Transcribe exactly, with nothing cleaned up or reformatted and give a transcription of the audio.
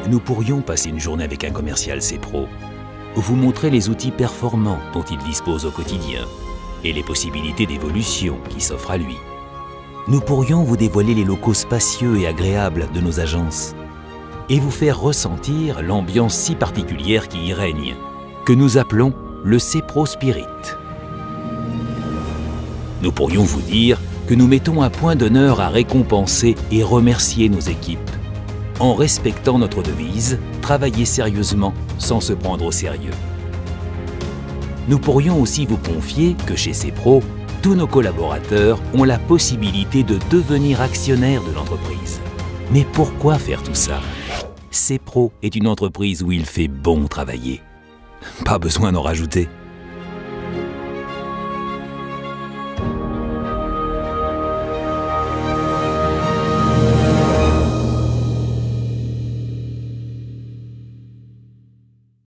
nous pourrions passer une journée avec un commercial CEPRO, vous montrer les outils performants dont il dispose au quotidien et les possibilités d'évolution qui s'offrent à lui. Nous pourrions vous dévoiler les locaux spacieux et agréables de nos agences et vous faire ressentir l'ambiance si particulière qui y règne, que nous appelons le CEPRO Spirit. Nous pourrions vous dire que nous mettons un point d'honneur à récompenser et remercier nos équipes, en respectant notre devise « Travailler sérieusement sans se prendre au sérieux ». Nous pourrions aussi vous confier que chez CEPRO, tous nos collaborateurs ont la possibilité de devenir actionnaires de l'entreprise. Mais pourquoi faire tout ça? CEPRO est une entreprise où il fait bon travailler. Pas besoin d'en rajouter.